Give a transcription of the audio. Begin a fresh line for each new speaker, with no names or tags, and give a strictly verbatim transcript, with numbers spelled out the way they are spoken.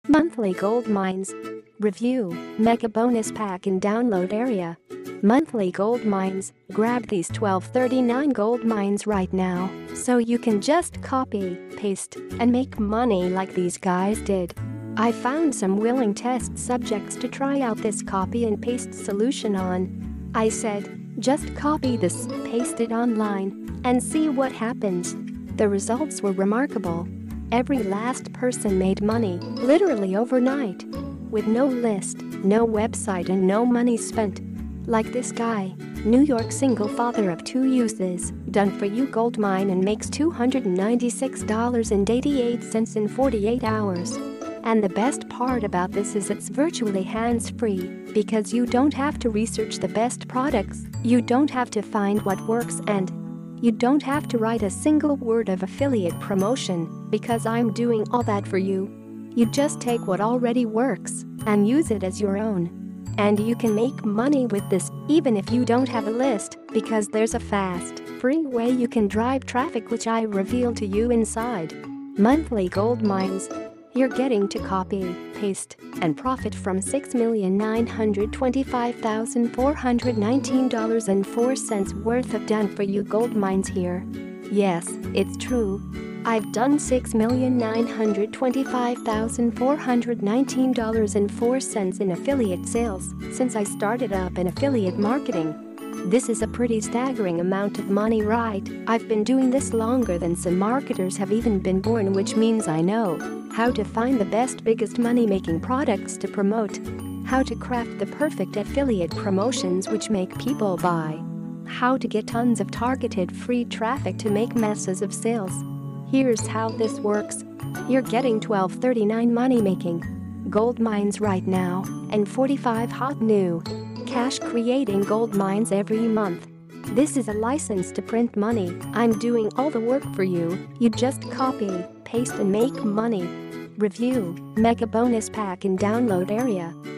Monthly gold mines. Review, mega bonus pack in download area. Monthly gold mines. Grab these twelve thirty-nine gold mines right now so you can just copy, paste, and make money like these guys did. I found some willing test subjects to try out this copy and paste solution on. I said, just copy this, paste it online, and see what happens. The results were remarkable. Every last person made money, literally overnight. With no list, no website, and no money spent. Like this guy, New York single father of two uses, done for you gold mine and makes two hundred ninety-six dollars and eighty-eight cents in forty-eight hours. And the best part about this is it's virtually hands-free because you don't have to research the best products, you don't have to find what works, and you don't have to write a single word of affiliate promotion because I'm doing all that for you. You just take what already works and use it as your own. And you can make money with this even if you don't have a list because there's a fast, free way you can drive traffic, which I reveal to you inside. Monthly gold mines. You're getting to copy, paste, and profit from six million nine hundred twenty-five thousand four hundred nineteen dollars and four cents worth of done-for-you gold mines here. Yes, it's true. I've done six million nine hundred twenty-five thousand four hundred nineteen dollars and four cents in affiliate sales since I started up in affiliate marketing. This is a pretty staggering amount of money, right? I've been doing this longer than some marketers have even been born, which means I know how to find the best, biggest money-making products to promote, how to craft the perfect affiliate promotions which make people buy, how to get tons of targeted free traffic to make masses of sales. Here's how this works. You're getting twelve thirty-nine money-making gold mines right now and forty-five hot new cash creating gold mines every month. This is a license to print money. I'm doing all the work for you. You just copy, paste, and make money. Review, mega bonus pack in download area.